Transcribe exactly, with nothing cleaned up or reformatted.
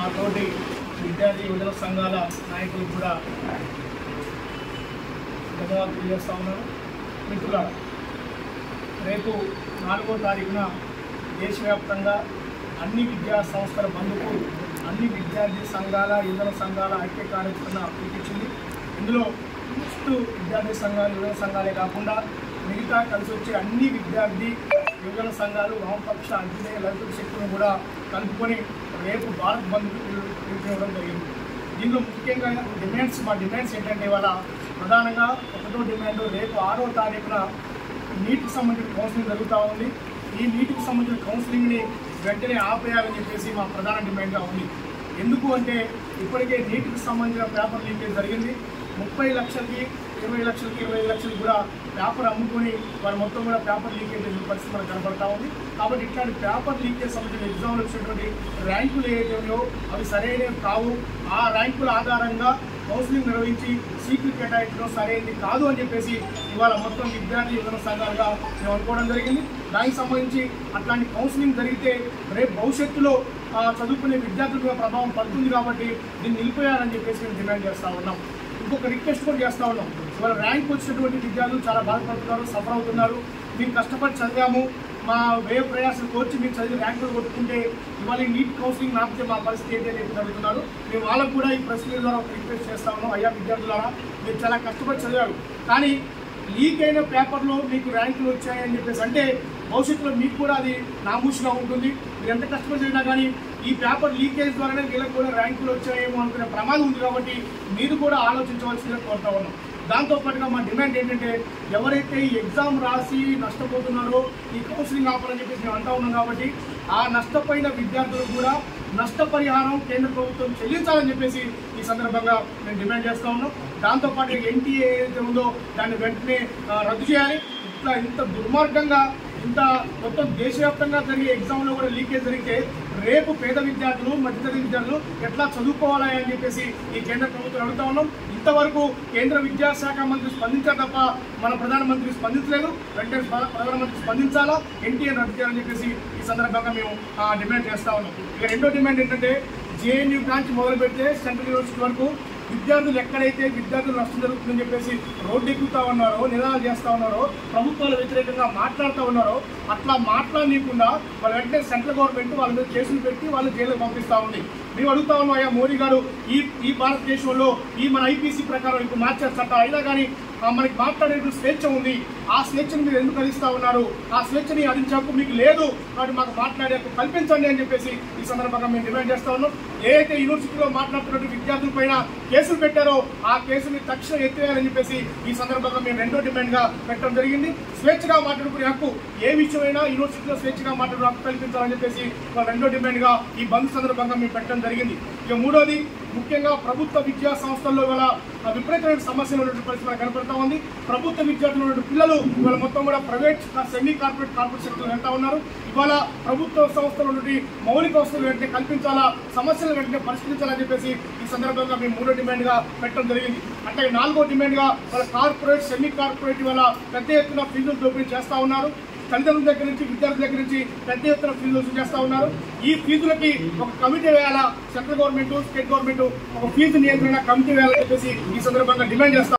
తోటి విద్యార్థి యువజన సంఘాల నాయకులకు కూడా ధన్యవాదాలు తెలియజేస్తా ఉన్నాను. మిత్రులారా, రేపు నాలుగో తారీఖున దేశవ్యాప్తంగా అన్ని విద్యా సంస్థల బంధుకు అన్ని విద్యార్థి సంఘాల యువజన సంఘాల ఐక్య కార్యక్రమం పిలిపించింది. ఇందులో ఫస్ట్ విద్యార్థి సంఘాలు యువజన సంఘాలే కాకుండా మిగతా కలిసి వచ్చే అన్ని విద్యార్థి యువజన సంఘాలు వామపక్ష అభ్యుదయ లలిత శక్తులను కూడా కలుపుకొని రేపు భారత్ బంద్కు పిలుపునివ్వడం జరిగింది. దీనిలో ముఖ్యంగా డిమాండ్స్ మా డిమాండ్స్ ఏంటంటే ఇవాళ ప్రధానంగా ఒకటో డిమాండ్, రేపు ఆరో తారీఖున నీటికి సంబంధించిన కౌన్సిలింగ్ జరుగుతూ ఉంది. ఈ నీటికి సంబంధించిన కౌన్సిలింగ్ని వెంటనే ఆపేయాలని చెప్పేసి మా ప్రధాన డిమాండ్గా ఉంది. ఎందుకు అంటే ఇప్పటికే నీటికి సంబంధించిన పేపర్ లీకేజ్ జరిగింది. ముప్పై లక్షలకి ఇరవై లక్షలకి ఇరవై ఐదు లక్షలకి కూడా పేపర్ అమ్ముకొని వారు మొత్తం కూడా పేపర్ లీకేజ్ పరిస్థితి మనకు కనబడతా ఉంది. కాబట్టి ఇట్లాంటి పేపర్ లీకేజ్ సంబంధించిన ఎగ్జామ్లు వచ్చినటువంటి ర్యాంకులు ఏవైతే ఉన్నాయో అవి సరైనవి కావు. ఆ ర్యాంకుల ఆధారంగా కౌన్సిలింగ్ నిర్వహించి సీట్లు కేటాయించడం సరైనది కాదు అని చెప్పేసి ఇవాళ మొత్తం విద్యార్థి యువజన సంఘాలుగా మేము అనుకోవడం జరిగింది. దానికి సంబంధించి అట్లాంటి కౌన్సిలింగ్ జరిగితే రేపు భవిష్యత్తులో చదువుకునే విద్యార్థుల మీద ప్రభావం పడుతుంది. కాబట్టి దీన్ని నిలిపేయాలని చెప్పేసి మేము డిమాండ్ చేస్తూ ఉన్నాం. ఇంకొక రిక్వెస్ట్ కూడా చేస్తూ ఉన్నాం. ఇవాళ ర్యాంక్ వచ్చినటువంటి విద్యార్థులు చాలా బాధపడుతున్నారు, సఫర్ అవుతున్నారు. మేము కష్టపడి చదివాము, మా వే ప్రయాసం కోర్చి మీరు చదివి ర్యాంకులు కొట్టుకుంటే ఇవాళ నీట్ కౌన్సిలింగ్ నాపితే మా పరిస్థితి ఏంటి అని చెప్పి అడుగుతున్నారు. మేము వాళ్ళకు కూడా ఈ ప్రశ్నల ద్వారా ఒక రిక్వెస్ట్ చేస్తా ఉన్నాం. అయ్యా విద్యార్థులారా, మీరు చాలా కష్టపడి చదివారు, కానీ లీక్ అయిన పేపర్లో మీకు ర్యాంకులు వచ్చాయని చెప్పేసి అంటే భవిష్యత్తులో మీకు కూడా అది నామూషిగా ఉంటుంది. మీరు ఎంత కష్టపడి చదివినా కానీ ఈ పేపర్ లీకేజ్ ద్వారానే వీళ్ళకి కూడా ర్యాంకులు వచ్చాయేమో అనుకునే ప్రమాదం ఉంది. కాబట్టి మీరు కూడా ఆలోచించవలసిందిగా కోరుతా ఉన్నాం. దాంతోపాటుగా మా డిమాండ్ ఏంటంటే ఎవరైతే ఈ ఎగ్జామ్ రాసి నష్టపోతున్నారో ఈ కౌన్సిలింగ్ ఆపాలని చెప్పేసి మేము అంటా ఉన్నాం. కాబట్టి ఆ నష్టపోయిన విద్యార్థులకు కూడా నష్టపరిహారం కేంద్ర ప్రభుత్వం చెల్లించాలని చెప్పేసి ఈ సందర్భంగా మేము డిమాండ్ చేస్తూ ఉన్నాం. దాంతోపాటు ఎన్టీఏ ఏదైతే ఉందో దాన్ని వెంటనే రద్దు చేయాలి. ఇట్లా ఇంత దుర్మార్గంగా ఇంత మొత్తం దేశవ్యాప్తంగా జరిగే ఎగ్జామ్లో కూడా లీకేజ్ జరిగితే రేపు పేద విద్యార్థులు మధ్యతరగతి విద్యార్థులు ఎట్లా చదువుకోవాలని అని చెప్పేసి ఈ కేంద్ర ప్రభుత్వం అడుగుతా ఉన్నాం. ఇంతవరకు కేంద్ర విద్యాశాఖ మంత్రి స్పందించారు తప్ప మన ప్రధానమంత్రి స్పందించలేదు. వెంటనే ప్రధానమంత్రి స్పందించాలా, ఎన్టీఏ రద్దు చేయాలని చెప్పేసి ఈ సందర్భంగా మేము డిమాండ్ చేస్తా ఉన్నాం. ఇక రెండో డిమాండ్ ఏంటంటే జేఎన్యూ బ్రాంచ్ మొదలు పెడితే సెంట్రల్ యూనివర్సిటీ వరకు విద్యార్థులు ఎక్కడైతే విద్యార్థులు నష్టం జరుగుతుందని చెప్పేసి రోడ్డు ఎక్కుతా ఉన్నారో, నినాదాలు చేస్తూ ఉన్నారో, ప్రభుత్వాల వ్యతిరేకంగా మాట్లాడుతూ ఉన్నారో అట్లా మాట్లాడనీయకుండా వాళ్ళు వెంటనే సెంట్రల్ గవర్నమెంట్ వాళ్ళ మీద కేసులు పెట్టి వాళ్ళు జైలుకు పంపిస్తూ ఉంది. మేము అడుగుతా ఉన్నాం, అయ్యా మోడీ గారు, ఈ ఈ భారతదేశంలో ఈ మన ఐపీసీ ప్రకారం ఇప్పుడు మార్చారు చట్టాలు, అయినా కానీ మనకి మాట్లాడే స్వేచ్ఛ ఉంది. ఆ స్వేచ్ఛను మీరు ఎందుకు అందిస్తూ ఉన్నారు? ఆ స్వేచ్ఛని అందించే హక్కు మీకు లేదు. కాబట్టి మాకు మాట్లాడే హక్కు కల్పించండి అని చెప్పేసి ఈ సందర్భంగా మేము డిమాండ్ చేస్తా ఉన్నాం. ఏదైతే యూనివర్సిటీలో మాట్లాడుతున్నటువంటి విద్యార్థుల పైన కేసులు పెట్టారో ఆ కేసుని తక్షణం ఎత్తివేయాలని చెప్పేసి ఈ సందర్భంగా మేము రెండో డిమాండ్గా పెట్టడం జరిగింది. స్వేచ్ఛగా మాట్లాడుకునే హక్కు, ఏ విషయమైనా యూనివర్సిటీలో స్వేచ్ఛగా మాట్లాడే హక్కు కల్పించాలని చెప్పేసి రెండో డిమాండ్గా ఈ బంద్ సందర్భంగా మేము పెట్టడం జరిగింది. ఇక మూడోది, ముఖ్యంగా ప్రభుత్వ విద్యా సంస్థల్లో ఇవాళ విపరీతమైన సమస్యలు ఉన్నటువంటి పరిస్థితి కనపడతా ఉంది. ప్రభుత్వ విద్యార్థులు ఉన్న పిల్లలు ఇవాళ మొత్తం కూడా ప్రైవేట్, సెమీ కార్పొరేట్, కార్పొరేట్ సెక్టర్లు వెళ్తా ఉన్నారు. ఇవాళ ప్రభుత్వ సంస్థలు ఉన్నటువంటి మౌలిక వస్తువులు వెంటనే కల్పించాలా, సమస్యలు వెంటనే పరిష్కరించాలని చెప్పేసి ఈ సందర్భంగా మేము మూడో డిమాండ్గా పెట్టడం జరిగింది. అట్లాగే నాలుగో డిమాండ్గా వాళ్ళ కార్పొరేట్, సెమీ కార్పొరేట్ ఇవాళ పెద్ద ఎత్తున ఫీజులు దోపిడీ చేస్తూ ఉన్నారు. తల్లిదండ్రుల దగ్గర నుంచి విద్యార్థుల దగ్గర నుంచి పెద్ద ఎత్తున ఫీజులు వసూలు చేస్తూ ఉన్నారు. ఈ ఫీజులకి ఒక కమిటీ వేయాలా, సెంట్రల్ గవర్నమెంట్, స్టేట్ గవర్నమెంట్ ఒక ఫీజు నియంత్రణ కమిటీ వేయాలని చెప్పేసి ఈ సందర్భంగా డిమాండ్ చేస్తాం.